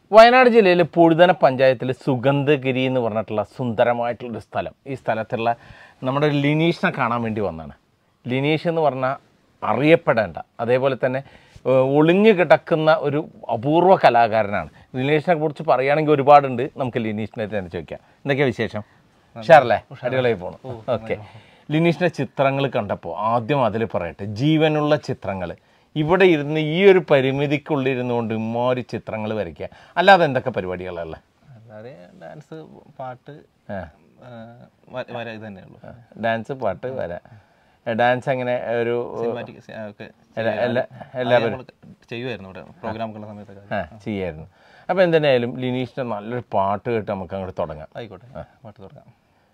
വയനാട് ജില്ലയിലെ പൊഴുതന പഞ്ചായത്തിൽ സുഗന്ധഗിരി എന്ന് പറഞ്ഞിട്ടുള്ള സുന്ദരമായിട്ടുള്ളൊരു സ്ഥലം. ഈ സ്ഥലത്തുള്ള നമ്മുടെ ലിനീഷിനെ കാണാൻ വേണ്ടി വന്നതാണ്. ലിനീഷ് എന്ന് പറഞ്ഞാൽ അറിയപ്പെടേണ്ട, അതേപോലെ തന്നെ ഒളിഞ്ഞു കിടക്കുന്ന ഒരു അപൂർവ കലാകാരനാണ്. ലിനീഷിനെ കുറിച്ച് പറയുകയാണെങ്കിൽ ഒരുപാടുണ്ട്. നമുക്ക് ലിനീഷിനെ തന്നെ ചോദിക്കാം. എന്തൊക്കെയാണ് വിശേഷം? ഉഷാറല്ലേ? അടിപൊളിയായി പോകണം. ഓക്കെ. ലിനീഷിൻ്റെ ചിത്രങ്ങൾ കണ്ടപ്പോൾ ആദ്യം അതിൽ പറയട്ടെ, ജീവനുള്ള ചിത്രങ്ങൾ. ഇവിടെ ഇരുന്ന് ഈ ഒരു പരിമിതിക്കുള്ളിരുന്നുകൊണ്ട് ഇമ്മാതിരി ചിത്രങ്ങൾ വരയ്ക്കുക. അല്ലാതെ എന്തൊക്കെ പരിപാടികളല്ല? അല്ലാതെ ഡാൻസ്, പാട്ട്, വര, ഇത് തന്നെയുള്ളൂ. ഡാൻസ്, പാട്ട്, വര. ഡാൻസ് അങ്ങനെ ഒരു എല്ലാവരും ചെയ്യുമായിരുന്നു ഇവിടെ പ്രോഗ്രാമുകളുടെ സമയത്തൊക്കെ ചെയ്യായിരുന്നു. അപ്പോൾ എന്തിനായാലും ലിനീഷിൻ്റെ നല്ലൊരു പാട്ട് കേട്ട് നമുക്ക് അങ്ങോട്ട് തുടങ്ങാം. ആയിക്കോട്ടെ, പാട്ട് തുടങ്ങാം.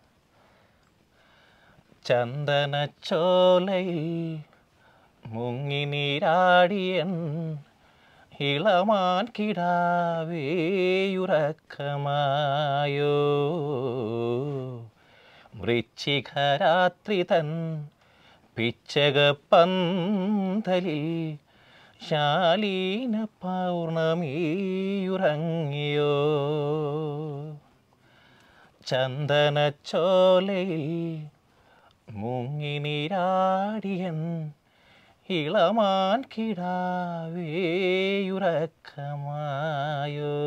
ചന്ദനച്ചോലയിൽ മുങ്ങി നീരാടിയൻ ഇളമാൻ കിടാവേയുറക്കമായോ, വൃശ്ചികരാത്രി തൻ പിച്ചകപ്പന്തലിൽ ശാലീന പൗർണമിയുറങ്ങിയോ, ചന്ദനച്ചോലയിൽ മുങ്ങി നീരാടിയൻ ഇളമാൻ കിടാവേയുറക്കമായോ.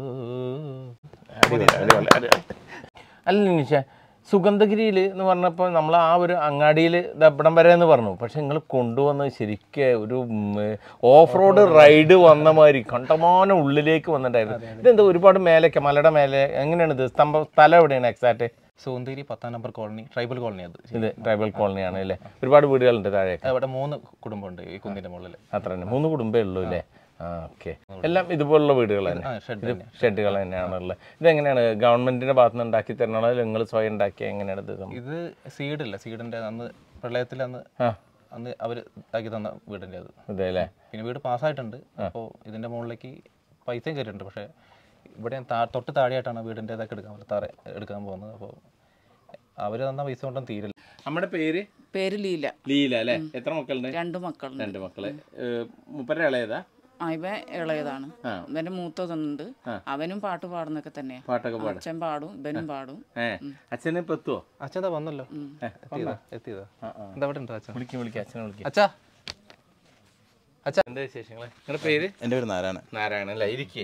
അല്ല നിമിഷ, സുഗന്ധഗിരിയിൽ എന്ന് പറഞ്ഞപ്പോൾ നമ്മൾ ആ ഒരു അങ്ങാടിയിൽ ഇവിടം വരെ എന്ന് പറഞ്ഞു. പക്ഷെ നിങ്ങൾ കൊണ്ടുവന്നത് ശരിക്കും ഒരു ഓഫ് റോഡ് റൈഡ് വന്ന മാതിരി കണ്ടമാനം ഉള്ളിലേക്ക് വന്നിട്ടുണ്ടായിരുന്നു. ഇതെന്താ ഒരുപാട് മേലേക്ക്, മലയുടെ മേലെ എങ്ങനെയാണ് ഇത്? സ്ഥലം എവിടെയാണ് എക്സാക്ട്? സോന്തേരി 10ാം നമ്പർ കോളനി, ട്രൈബൽ കോളനി. അത് ഇത് ട്രൈബൽ കോളനിയാണ് അല്ലേ? ഒരുപാട് വീടുകളുണ്ട് താഴേക്ക്. അവിടെ 3 കുടുംബമുണ്ട് ഈ കുന്നിൻ്റെ മുകളിൽ. അത്ര തന്നെ 3 കുടുംബമേ ഉള്ളൂ അല്ലേ? ഓക്കെ. എല്ലാം ഇതുപോലുള്ള വീടുകൾ തന്നെ, ഷെഡുകൾ തന്നെയാണുള്ളത്. ഇതെങ്ങനെയാണ് ഗവൺമെന്റിന്റെ ഭാഗത്ത് നിന്ന് ഉണ്ടാക്കി തരണോ, നിങ്ങൾ സ്വയം ഉണ്ടാക്കിയ എങ്ങനെയാണ് ഇത്? ഇത് സീഡില്ല, സീഡിന്റെ അന്ന് പ്രളയത്തിൽ അന്ന് അവർ ഇതാക്കി തന്ന വീടിൻ്റെ അത്. അതെ അല്ലേ? പിന്നെ വീട് പാസ്സായിട്ടുണ്ട്. അപ്പോൾ ഇതിന്റെ മുകളിലേക്ക് പൈസയും കയറിയിട്ടുണ്ട്. പക്ഷേ ഇവിടെ തൊട്ട് താഴെയായിട്ടാണ് വീടിൻ്റെ ഇതൊക്കെ എടുക്കാൻ പോകുന്നത്. അപ്പോൾ അവർ തന്ന പൈസ കൊണ്ടും തീരില്ല. നമ്മുടെ പേര് ലീല. ലീല അല്ലേ? എത്ര മക്കളുണ്ട്? 2 മക്കളുണ്ട്. 2 മക്കള്. മൂപ്പരുടെ ഇളയതാ? ഇവ ഇളയതാണ്. ഇവന്റെ മൂത്തതുണ്ട്. അവനും പാട്ട് പാടുന്നൊക്കെ തന്നെയാ. പാട്ടൊക്കെ പാടും. അച്ഛൻ പാടും, ഇവനും പാടും. അച്ഛനെ ഇപ്പൊ എത്തുവോ? അച്ഛൻ വന്നല്ലോ. എത്തിയതാ. എന്താ അവിടെ ഉണ്ടോ? അച്ഛൻ വിളിക്കും. അച്ഛനെ വിളിക്കും. അച്ഛാ, എന്താ വിശേഷങ്ങള്? നിങ്ങളുടെ പേര്? എൻ്റെ പേര് നാരായണൻ. നാരായണൻ അല്ലേ? ഇരിക്കേ.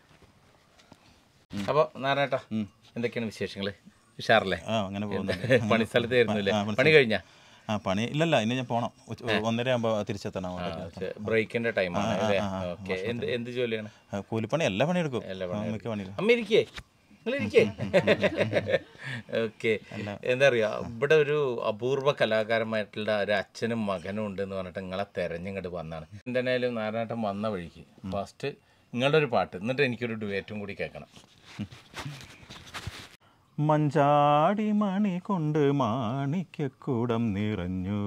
അപ്പോൾ നാരായണേട്ടാ, എന്തൊക്കെയാണ് വിശേഷങ്ങള്? ഉഷാറല്ലേ? അങ്ങനെ പോകുന്നുണ്ട്. പണി സ്ഥലത്തായിരുന്നു അല്ലേ? പണി കഴിഞ്ഞാ? പണി ഇല്ലല്ല, ഇനി ഞാൻ പോണം. 1:30 ആകുമ്പോൾ തിരിച്ചെത്തണം. ബ്രേക്കിന്റെ ടൈമാണ് അല്ലേ? ഓക്കെ. എന്ത് ജോലിയാണ്? കൂലിപ്പണി. എല്ലാ പണിയെടുക്കും. മിക്ക പണിയും. അമ്മ ഇരിക്കേ, നിങ്ങളിരിക്കേ. ഓക്കെ. എന്താ പറയാ, ഇവിടെ ഒരു അപൂർവ കലാകാരമായിട്ടുള്ള ഒരു അച്ഛനും മകനും ഉണ്ട് എന്ന് പറഞ്ഞിട്ട് നിങ്ങളെ തെരഞ്ഞിങ്ങോട്ട് വന്നാണ്. എന്തായാലും നാരായണേട്ടൻ വന്ന വഴിക്ക് ഫസ്റ്റ് നിങ്ങളുടെ ഒരു പാട്ട്, എന്നിട്ട് എനിക്കൊരു ഡുവേറ്റും കൂടി കേൾക്കണം. മഞ്ചാടി മണി കൊണ്ട് മാണിക്യക്കൂടം നിറഞ്ഞു,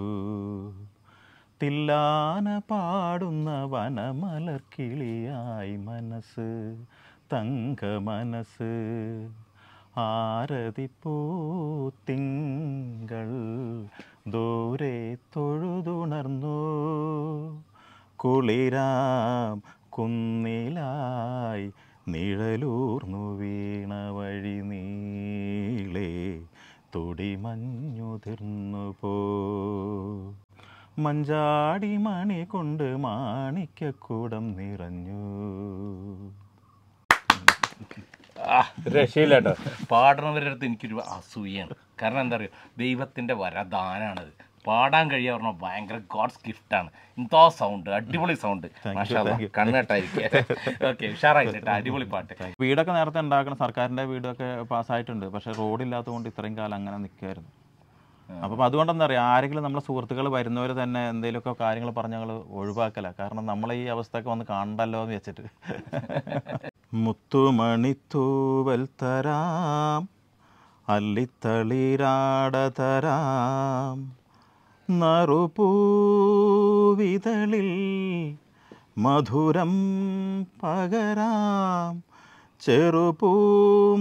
തില്ലാന പാടുന്ന വനമലർക്കിളിയായി മനസ്സ്, തങ്ക മനസ്സ്, ആരതിപ്പൂത്തിങ്കൾ ദൂരെ തൊഴുതുണർന്നു, കുളിരാം കുന്നിലായി നിഴലൂർന്നു വീണ വഴി നീളെ തൊടിമഞ്ഞുതിർന്നു പോ, മഞ്ചാടി മണി കൊണ്ട് മാണിക്യക്കൂടം നിറഞ്ഞു. രക്ഷയില്ല കേട്ടോ. പാടുന്നവരുടെ അടുത്ത് എനിക്കൊരു അസൂയാണ്. കാരണം എന്താ പറയുക, ദൈവത്തിൻ്റെ വരദാനാണത്. പാടാൻ കഴിയുക പറഞ്ഞാൽ ഭയങ്കര ഗോഡ്സ് ഗിഫ്റ്റാണ്. എന്തോ സൗണ്ട്, അടിപൊളി സൗണ്ട്. കണ്ണേട്ടായിരിക്കും. ഓക്കെ, ഉഷാറായിട്ട് അടിപൊളി പാട്ട്. വീടൊക്കെ നേരത്തെ ഉണ്ടാക്കണം, സർക്കാരിൻ്റെ വീടൊക്കെ പാസ്സായിട്ടുണ്ട്. പക്ഷേ റോഡില്ലാത്തതുകൊണ്ട് ഇത്രയും കാലം അങ്ങനെ നിൽക്കുമായിരുന്നു. അപ്പം അതുകൊണ്ടെന്താ പറയുക, ആരെങ്കിലും നമ്മളെ സുഹൃത്തുക്കൾ വരുന്നവർ തന്നെ എന്തെങ്കിലുമൊക്കെ കാര്യങ്ങൾ പറഞ്ഞ് ഞങ്ങൾ ഒഴിവാക്കല. കാരണം നമ്മളെ ഈ അവസ്ഥയൊക്കെ വന്ന് കാണണ്ടല്ലോ എന്ന് വെച്ചിട്ട്. മുത്തുമണിത്തൂവൽ തരാം, അല്ലിത്തളിരാട തരാം, നറുപൂവിതളിൽ മധുരം പകരാം, ചെറുപൂം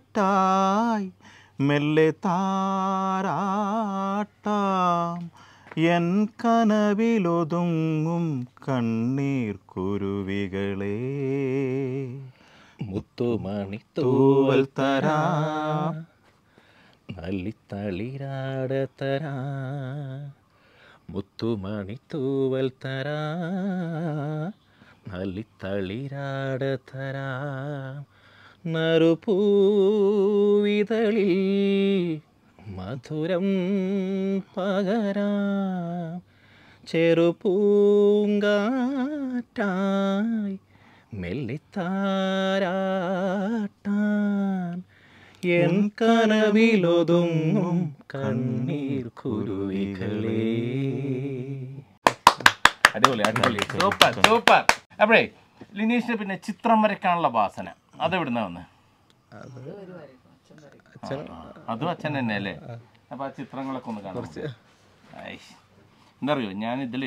കാറ്റായി മെല്ലെ താരാട്ടാം, എൻ കനവിലൊതുങ്ങും കണ്ണീർ കുരുവികളെ മുത്തുമണിത്തൂവൽ തരാം നല്ലിത്തളിരാട തരാ മുത്തുമണിത്തൂവൽ തരാ നല്ലിത്തളിരാട തരാ നറുപൂവിതളിൽ മധുരം പകരാം ചെറുപൂങ്കാറ്റായി മെല്ലിത്താരാട്ടാൻ എൻ കനവിലൊതുങ്ങും കണ്ണീർ കുരുവികളെ. അടിപൊളി അടിപൊളി സൂപ്പർ സൂപ്പർ. അപ്പോഴേ ലിനീഷിന് പിന്നെ ചിത്രം വരയ്ക്കാനുള്ള വാസന അതെവിടുന്ന വന്ന്? അതും അച്ഛൻ തന്നെ അല്ലേ? അപ്പൊ ആ ചിത്രങ്ങളൊക്കെ ഒന്ന് കാണാം. എന്താ അറിയോ, ഞാനിതിൽ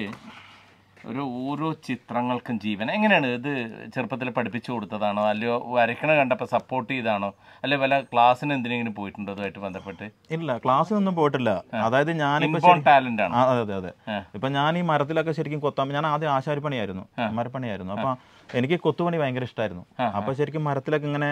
ഓരോ ചിത്രങ്ങൾക്കും ജീവൻ. എങ്ങനെയാണ് ഇത്? ചെറുപ്പത്തിൽ പഠിപ്പിച്ചു കൊടുത്തതാണോ, അല്ലയോ വരയ്ക്കണ കണ്ടപ്പോൾ സപ്പോർട്ട് ചെയ്താണോ, അല്ലെ വല്ല ക്ലാസ്സിന് എന്തിനെങ്കിലും പോയിട്ടുണ്ടോ അതുമായിട്ട് ബന്ധപ്പെട്ട്? ഇല്ല, ക്ലാസ്സിനൊന്നും പോയിട്ടില്ല. അതായത് ഞാനിപ്പോ ടാലന്റ് ആണ്. അതെ അതെ. ഇപ്പൊ ഞാൻ ഈ മരത്തിലൊക്കെ ശരിക്കും കൊത്താൻ, ഞാൻ ആദ്യം ആശാരിപ്പണിയായിരുന്നു, മരപ്പണിയായിരുന്നു. അപ്പൊ എനിക്ക് കൊത്തുപണി ഭയങ്കര ഇഷ്ടമായിരുന്നു. അപ്പൊ ശരിക്കും മരത്തിലൊക്കെ ഇങ്ങനെ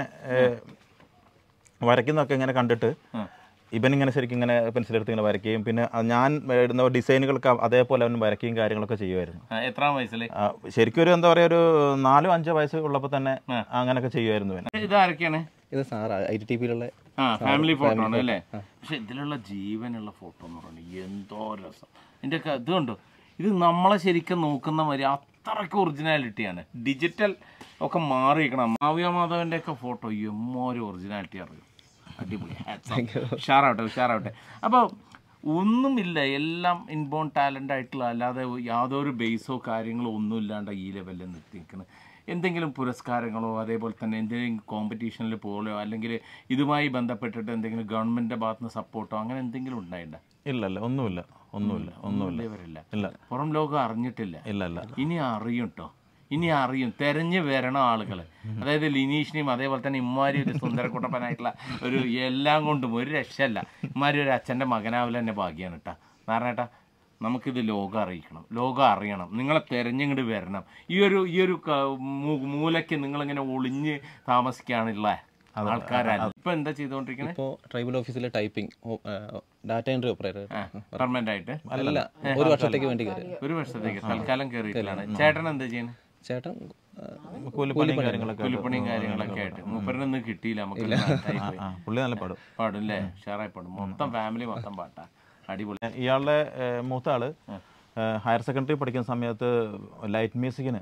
വരയ്ക്കുന്നതൊക്കെ ഇങ്ങനെ കണ്ടിട്ട് ഇവനിങ്ങനെ ശരിക്കും ഇങ്ങനെ പെൻസിലെടുത്ത് ഇങ്ങനെ വരയ്ക്കുകയും പിന്നെ ഞാൻ ഇടുന്ന ഡിസൈനുകൾക്ക് അതേപോലെ അവൻ വരയ്ക്കുകയും കാര്യങ്ങളൊക്കെ ചെയ്യുമായിരുന്നു. എത്രാം വയസ്സിൽ? ശരിക്കും ഒരു എന്താ പറയുക, ഒരു 4-5 വയസ്സ് ഉള്ളപ്പോൾ തന്നെ അങ്ങനെയൊക്കെ ചെയ്യുമായിരുന്നു. ഇതാരൊക്കെയാണ്? ഇത് സാറാ ITTPയിലുള്ള ഫാമിലി ഫോട്ടോ ആണ് അല്ലേ? പക്ഷെ ഇതിലുള്ള ജീവനുള്ള ഫോട്ടോ എന്ന് പറയുന്നത് എന്തോ രസം. ഇതിൻ്റെ ഒക്കെ ഇത് കണ്ടോ, ഇത് നമ്മളെ ശരിക്കും നോക്കുന്ന മാതിരി അത്രയ്ക്ക് ഒറിജിനാലിറ്റിയാണ്. ഡിജിറ്റൽ ഒക്കെ മാറിയിരിക്കണം. മാവിയ മാധവൻ്റെ ഒക്കെ ഫോട്ടോ എമ്മൊരു ഒറിജിനാലിറ്റി അറിയും. അടിപൊളി, ഉഷാറാവട്ടെ ഉഷാറാവട്ടെ. അപ്പോൾ ഒന്നുമില്ല, എല്ലാം ഇൻബോൺ ടാലൻ്റ് ആയിട്ടുള്ള, അല്ലാതെ യാതൊരു ബേസോ കാര്യങ്ങളോ ഒന്നും ഇല്ലാണ്ട് ഈ ലെവലിൽ നിൽക്കുന്നത്. എന്തെങ്കിലും പുരസ്കാരങ്ങളോ അതേപോലെ തന്നെ എന്തെങ്കിലും കോമ്പറ്റീഷനിൽ പോലെയോ അല്ലെങ്കിൽ ഇതുമായി ബന്ധപ്പെട്ടിട്ട് എന്തെങ്കിലും ഗവൺമെൻറ്റിൻ്റെ ഭാഗത്ത് നിന്ന് സപ്പോർട്ടോ അങ്ങനെ എന്തെങ്കിലും ഉണ്ടായില്ല? ഇല്ല, ഒന്നുമില്ല. ഇവരില്ല, പുറം ലോകം അറിഞ്ഞിട്ടില്ല. ഇല്ല, ഇനി അറിയും കേട്ടോ, ഇനി അറിയും. തെരഞ്ഞു വരണം ആളുകൾ. അതായത് ലിനീഷിനെയും അതേപോലെ തന്നെ ഇമ്മാരി ഒരു സുന്ദരക്കുട്ടപ്പനായിട്ടുള്ള ഒരു എല്ലാം കൊണ്ടും ഒരു രക്ഷയല്ല. ഇമ്മാരി ഒരു അച്ഛൻ്റെ മകനാവില്ല തന്നെ ഭാഗ്യമാണ് കേട്ടോ. കാരണം ഏട്ടാ, നമുക്കിത് ലോകം അറിയിക്കണം, ലോകം അറിയണം. നിങ്ങളെ തെരഞ്ഞിങ്ങോട്ട് വരണം. ഈ ഒരു മൂലയ്ക്ക് നിങ്ങളിങ്ങനെ ഒളിഞ്ഞ് താമസിക്കാനുള്ള ആൾക്കാരല്ല. ഇപ്പൊ എന്താ ചെയ്തുകൊണ്ടിരിക്കുന്നത്? ഇപ്പോൾ ട്രൈബൽ ഓഫീസിലെ typing data entry operator permanent ആയിട്ട് അല്ല, ഒരു വർഷത്തേക്ക് വേണ്ടി കയറി. ഒരു വർഷത്തേക്ക് തൽക്കാലം കയറിയിട്ടാണ്. ചേട്ടൻ എന്താ ചെയ്യുന്നത്? ചേട്ടൻ കൂലിപ്പണിയും കാര്യങ്ങളൊക്കെ ആയിട്ട്. മൂപ്പരനൊന്നും കിട്ടിയില്ല നമുക്ക്. പുള്ളി നല്ല പാടും അല്ലേ? ഷെയറായി പാടും. മൊത്തം ഫാമിലി മൊത്തം പാട്ടാ. അടിപൊളി. ഇയാളുടെ മൂത്ത ആള് ഹയർ സെക്കൻഡറി പഠിക്കുന്ന സമയത്ത് ലൈറ്റ് മ്യൂസിക്കിന്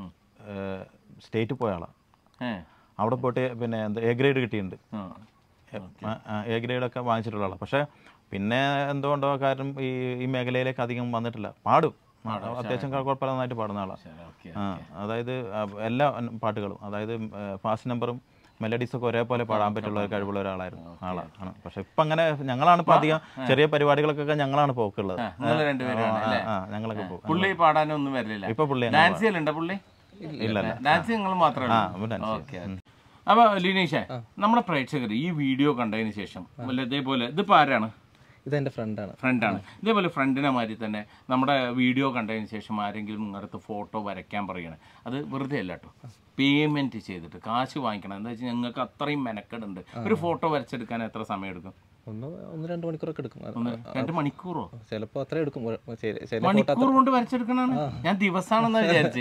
സ്റ്റേറ്റ് പോയ ആളാണ്. അവിടെ പോയിട്ട് പിന്നെ എന്താ A ഗ്രേഡ് കിട്ടിയിട്ടുണ്ട്. A ഗ്രേഡൊക്കെ വാങ്ങിച്ചിട്ടുള്ള ആളാണ്. പക്ഷേ പിന്നെ എന്തുകൊണ്ടോ കാരണം ഈ മേഖലയിലേക്ക് അധികം വന്നിട്ടില്ല. പാടും, അത്യാവശ്യം കുഴപ്പമില്ല, നന്നായിട്ട് പാടുന്ന ആളാണ്. അതായത് എല്ലാ പാട്ടുകളും, അതായത് ഫാസ്റ്റ് നമ്പറും മെലഡീസൊക്കെ ഒരേപോലെ പാടാൻ പറ്റുള്ള ഒരു കഴിവുള്ള ഒരാളാണ്. പക്ഷെ ഇപ്പം അങ്ങനെ ഞങ്ങളാണ് ഇപ്പം അധികം ചെറിയ പരിപാടികൾക്കൊക്കെ ഞങ്ങളാണ് പോക്കുള്ളത്. ഞങ്ങളൊക്കെ പോകും. പുള്ളി പാടാനൊന്നും വരില്ല. ഇപ്പൊ പുള്ളി ഡാൻസിലുണ്ടോ? പുള്ളി ഇല്ല, ഡാൻസ് നിങ്ങൾ മാത്രമേ. അപ്പൊ ലിനീഷേ, നമ്മുടെ പ്രേക്ഷകർ ഈ വീഡിയോ കണ്ടതിന് ശേഷം ഇതേപോലെ, ഇതിപ്പോ ആരാണ്? ഇതെന്റെ ഫ്രണ്ടാണ്. ഇതേപോലെ ഫ്രണ്ടിനെ മാതിരി തന്നെ നമ്മുടെ വീഡിയോ കണ്ടതിന് ശേഷം ആരെങ്കിലും നിങ്ങളുടെ ഫോട്ടോ വരയ്ക്കാൻ പറയണേ, അത് വെറുതെ അല്ല കേട്ടോ, പേയ്മെന്റ് ചെയ്തിട്ട് കാശ് വാങ്ങിക്കണം. എന്താ വെച്ചാൽ ഞങ്ങൾക്ക് അത്രയും മെനക്കെടുണ്ട്. ഒരു ഫോട്ടോ വരച്ചെടുക്കാൻ എത്ര സമയം എടുക്കും? 1-2 മണിക്കൂറൊക്കെ എടുക്കും. 2 മണിക്കൂറോ? ചിലപ്പോൾ അത്ര എടുക്കും. മണിക്കൂർ കൊണ്ട് വരച്ചെടുക്കണാണ്. ഞാൻ ദിവസമാണെന്ന് വിചാരിച്ചു.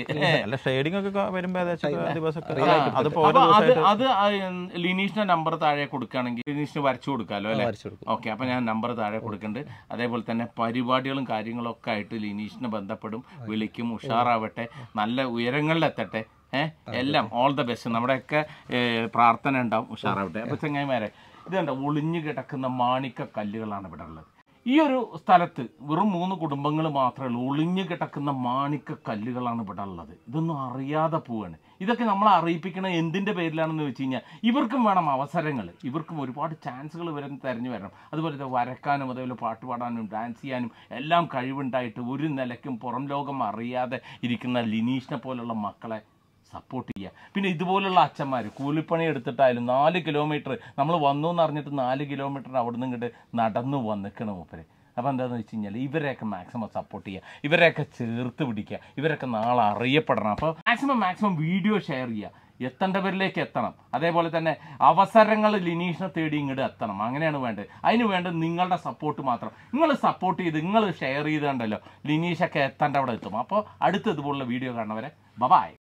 അത് ലിനീഷിന്റെ നമ്പർ താഴെ കൊടുക്കുകയാണെങ്കിൽ ലിനീഷിന് വരച്ചു കൊടുക്കാമല്ലോ അല്ലേ? ഓക്കെ, അപ്പൊ ഞാൻ നമ്പർ താഴെ കൊടുക്കുന്നുണ്ട്. അതേപോലെ തന്നെ പരിപാടികളും കാര്യങ്ങളൊക്കെ ആയിട്ട് ലിനീഷിനെ ബന്ധപ്പെടും, വിളിക്കും. ഉഷാറാവട്ടെ, നല്ല ഉയരങ്ങളിലെത്തട്ടെ. എല്ലാം ഓൾ ദ ബെസ്റ്റ്. നമ്മുടെയൊക്കെ പ്രാർത്ഥന ഉണ്ടാവും. ഉഷാറാവട്ടെ. അപ്പൊ ചങ്ങായിമാരെ, ഇത് കണ്ടോ, ഒളിഞ്ഞു കിടക്കുന്ന മാണിക്ക കല്ലുകളാണ് ഇവിടെ ഉള്ളത്. ഈ ഒരു സ്ഥലത്ത് വെറും 3 കുടുംബങ്ങൾ മാത്രമേ ഉള്ളൂ. ഒളിഞ്ഞു കിടക്കുന്ന മാണിക്ക കല്ലുകളാണ് ഇവിടെ ഉള്ളത്. ഇതൊന്നും അറിയാതെ പോവാണ്. ഇതൊക്കെ നമ്മളെ അറിയിപ്പിക്കണം എന്തിൻ്റെ പേരിലാണെന്ന് വെച്ച് കഴിഞ്ഞാൽ ഇവർക്കും വേണം അവസരങ്ങൾ, ഇവർക്കും ഒരുപാട് ചാൻസുകൾ തിരഞ്ഞു വരണം. അതുപോലെ ഇത് വരക്കാനും അതേപോലെ പാട്ട് പാടാനും ഡാൻസ് ചെയ്യാനും എല്ലാം കഴിവുണ്ടായിട്ട് ഒരു നിലയ്ക്കും പുറം ലോകം അറിയാതെ ഇരിക്കുന്ന ലിനീഷിനെ പോലുള്ള മക്കളെ സപ്പോർട്ട് ചെയ്യുക. പിന്നെ ഇതുപോലുള്ള അച്ഛന്മാർ കൂലിപ്പണി എടുത്തിട്ടായാലും 4 കിലോമീറ്റർ നമ്മൾ വന്നു എന്ന് അറിഞ്ഞിട്ട് 4 കിലോമീറ്റർ അവിടെ നിന്ന് ഇങ്ങോട്ട് നടന്നു വന്നിക്കണം മൂപ്പര്. അപ്പോൾ എന്താണെന്ന് വെച്ച് കഴിഞ്ഞാൽ ഇവരെയൊക്കെ മാക്സിമം സപ്പോർട്ട് ചെയ്യുക, ഇവരെയൊക്കെ ചേർത്ത് പിടിക്കുക, ഇവരൊക്കെ നാളെ അറിയപ്പെടണം. അപ്പോൾ മാക്സിമം വീഡിയോ ഷെയർ ചെയ്യുക, എത്തേണ്ടവരിലേക്ക് എത്തണം. അതേപോലെ തന്നെ അവസരങ്ങൾ ലിനീഷിനെ തേടി ഇങ്ങോട്ട് എത്തണം. അങ്ങനെയാണ് വേണ്ടത്. അതിന് വേണ്ടത് നിങ്ങളുടെ സപ്പോർട്ട് മാത്രം. നിങ്ങൾ സപ്പോർട്ട് ചെയ്ത് നിങ്ങൾ ഷെയർ ചെയ്തുകൊണ്ടല്ലോ ലിനീഷൊക്കെ എത്തേണ്ട അവിടെ എത്തും. അപ്പോൾ അടുത്ത ഇതുപോലുള്ള വീഡിയോ കാണുന്നവരെ ബൈ.